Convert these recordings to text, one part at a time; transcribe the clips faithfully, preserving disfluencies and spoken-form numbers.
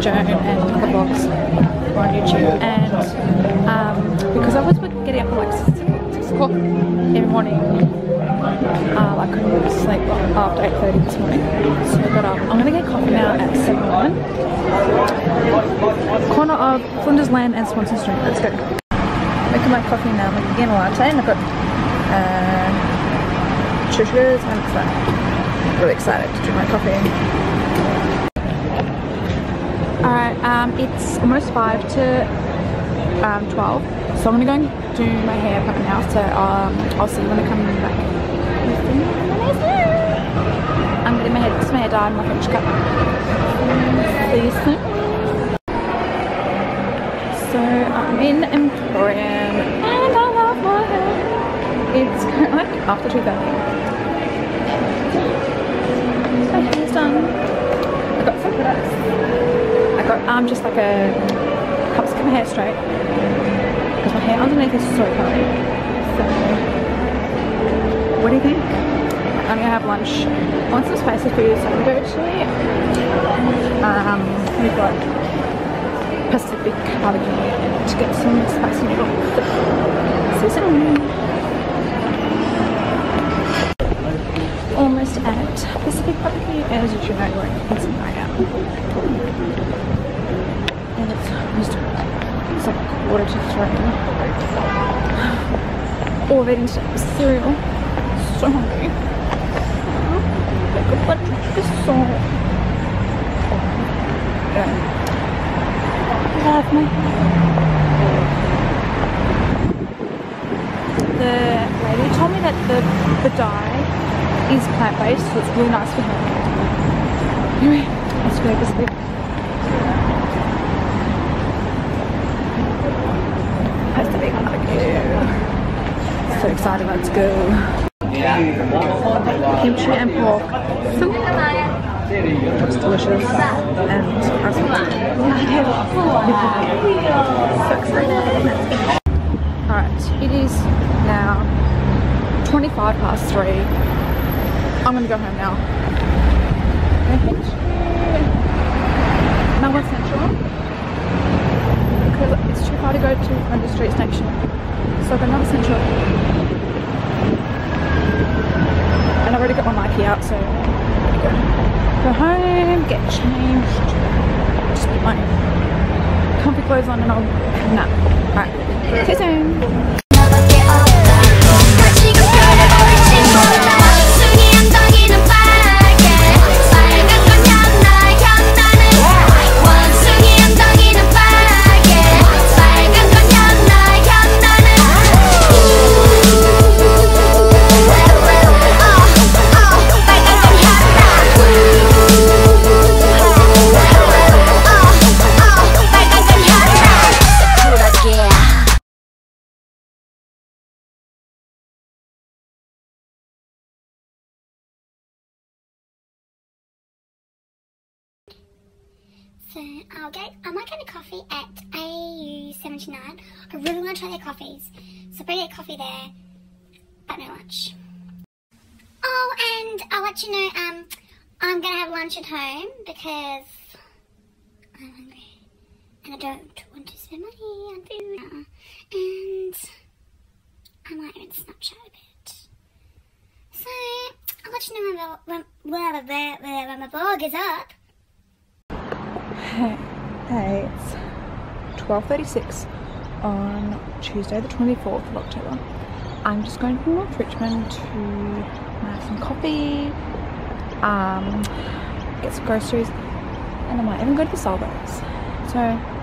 Joan and other vlogs on YouTube, and um, because I was getting up at like six o'clock every morning, uh, I couldn't sleep after eight thirty this morning, so I got up. I'm gonna get coffee now at seven eleven. Corner of Flinders Lane and Swanston Street. Let's go. Making my coffee now. I'm getting a latte, and I've got uh, sugars. I'm excited. Really excited to drink my coffee. Alright, um, it's almost five to um, twelve, so I'm going to go and do my hair right now, so um, I'll see you when I come back. I'm getting my hair, this is my hair dyed and my French cut. See you soon. So I'm in Emporium and I love my hair. It's currently after two thirty. My hair's done. I got some products. I got um just like a helps keep my hair straight because my hair underneath is so curly. So what do you think? I'm gonna have lunch. I want some spicy food, so I'm gonna go to um we've got Pacific Barbecue to get some spicy noodles. See you soon. Almost at Pacific Barbecue, as you know, we're in right now. And it's almost it's like quarter to three. All of it into cereal. So hungry. Like a bunch of salt. Yeah. Love my The lady told me that the, the dye is plant-based, so it's really nice for her. Anyway, let's go to sleep. Pacific Barbecue. So excited, let's go. Kimchi and pork soup. Looks delicious. And so excited. Alright, it is now twenty-five past three. I'm gonna go home now. I think Melbourne Central because it's too far to go to Flinders Street Station. So I've got Melbourne Central. And I've already got my Nike out, so I'm gonna go home, get changed, just put my comfy clothes on and I'll nap. Alright, see you soon. So I'll get, I might get a coffee at A U seventy-nine. I really want to try their coffees. So probably get coffee there, but no lunch. Oh, and I'll let you know, um, I'm going to have lunch at home because I'm hungry. And I don't want to spend money on food now. And I might even Snapchat a bit. So I'll let you know when, when, when, when my vlog is up. Hey, hey, it's twelve thirty-six on Tuesday the twenty-fourth of October. I'm just going to North Richmond to have some coffee, um, get some groceries, and I might even go to the Salvos. So,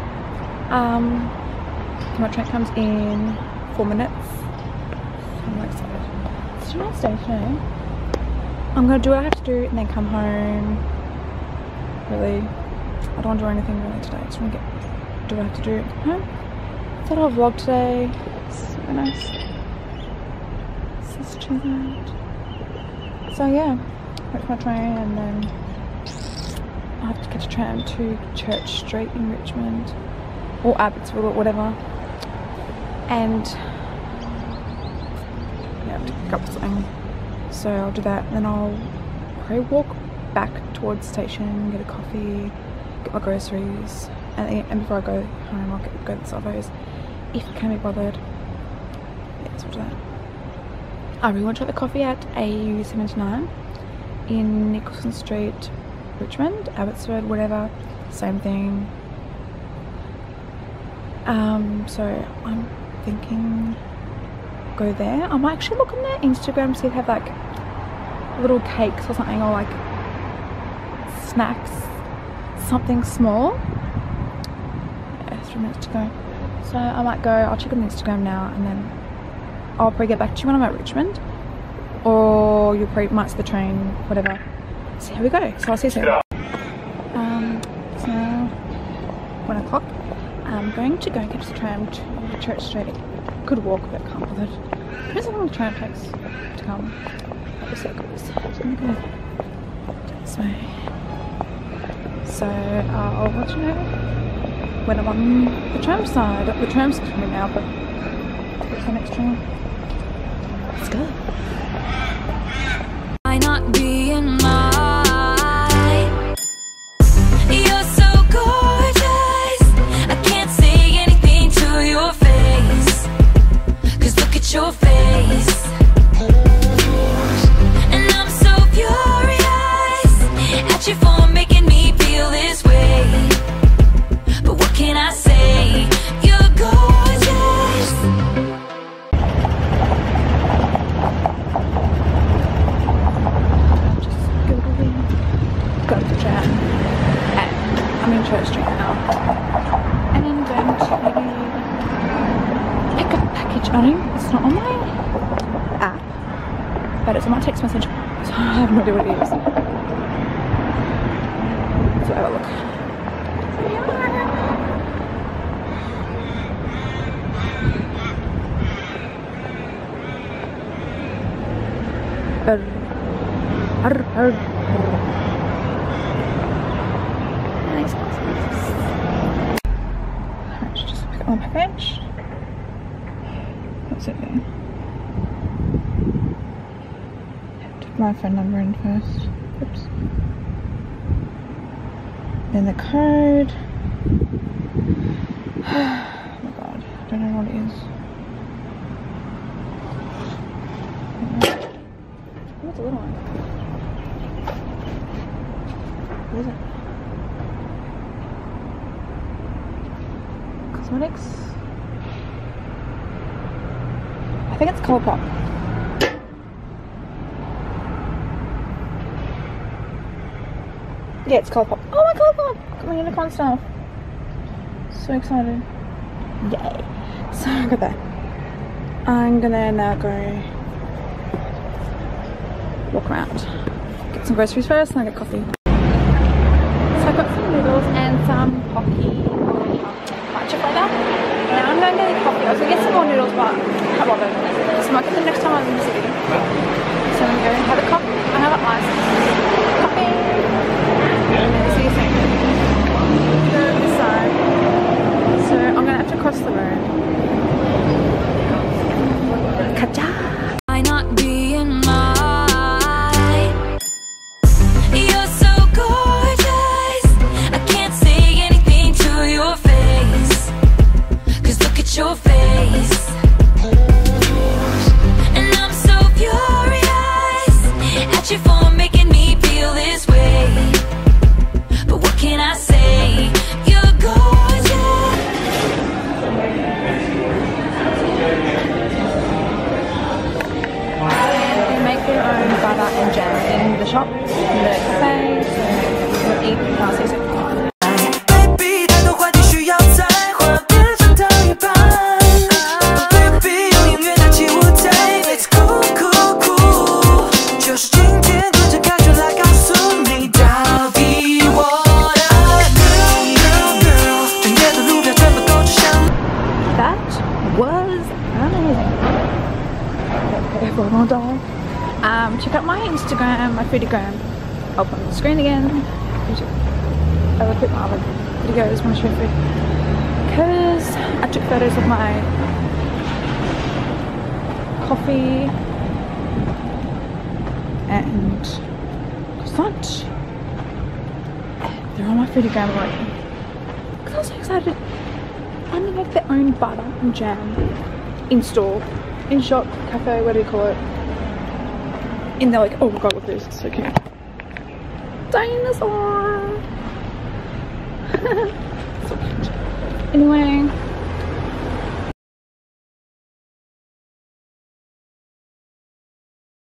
um, my train comes in four minutes. I'm really excited. It's a nice day today. I'm going to do what I have to do and then come home. Really, I don't want to do anything really today. I just want to get do what I have to do at home. So I'll vlog today. It's so nice. This is too bad. So yeah, wait for my train and then I have to catch a tram to Church Street in Richmond or Abbotsford or whatever. And yeah, I have to pick up something. So I'll do that and then I'll probably walk back towards the station, get a coffee, get my groceries, and, and before I go home I'll get, go to the Salvos if I can be bothered. Yeah, so that. I really want to try the coffee at A U seventy-nine in Nicholson Street, Richmond, Abbotsford, whatever, same thing. Um, so I'm thinking go there. I might actually look on their Instagram, see if they have like little cakes or something, or like snacks, something small. Yeah, three minutes to go. So I might go, I'll check on Instagram now, and then I'll probably get back to you when I'm at Richmond, or you probably might see the train, whatever. See how we go. So I'll see you soon. Um, it's now one o'clock. I'm going to go and catch the tram to Church Street. Could walk, but can't bother. Depends how long the tram takes to come. We'll see how it goes. So I'm going to go this way. So uh, I'll let you know when I'm on the tram side. The tram's coming now, but what's the next tram? Let's go. Why not be in mine? You're so gorgeous, I can't say anything to your face, 'cause look at your face. And I'm so furious at you for making me feel this way. But what can I say? You're gorgeous. Go to the tram, and I'm in Church Street now, and I'm going to pick up a package. I don't, it's not on my app, but it's on my text message, so I have no idea what it is. Let's have a look. Arr, arr, arr. Alright, just pick up my package. What's it there? Have to put my phone number in first. Oops. Then the code. Oh my god, I don't know what it is. What's a little one? What is it? Cosmetics? I think it's Colourpop. Yeah, it's Colourpop. Oh my Colourpop! Got my unicorn stuff. So excited. Yay. So I got that. I'm gonna now go walk around. Get some groceries first and I get coffee. So I got some noodles and some Pocky matcha flavor. Now I'm going to get a coffee. I was going to get some more noodles, but I can't bother. So I might get them next time I'm in the city. So I'm going to go have a coffee. I have an iced coffee. See you soon. Go this side. So I'm going to have to cross the road. Kaja! Why not be in mine? You're so gorgeous, I can't say anything to your face, 'cause look at your face. And I'm so furious at you for making me feel this way. But what can I say? You're gorgeous. They make their own butter and jam in the shop, in the cafe, so we'll eat and I'll see you soon. Baby， 太多话题需要再话变成到一半。Baby， 用音乐搭起舞台 ，Let's go go go， 就是今天跟着感觉来告诉你，到底我的 girl girl girl， 整夜的路标全部都指向。 That was amazing. Okay, everyone will die. Um, check out my Instagram, my foodiegram. I'll put on the screen again. I will put my other videos when I show food. Because I took photos of my coffee and croissant. They're on my foodie gram like, because I was so excited. I mean, like their own butter and jam in store, in shop, cafe, what do you call it? And they're like, oh my god, look at this, it's so cute. Dinosaur! So cute. Anyway.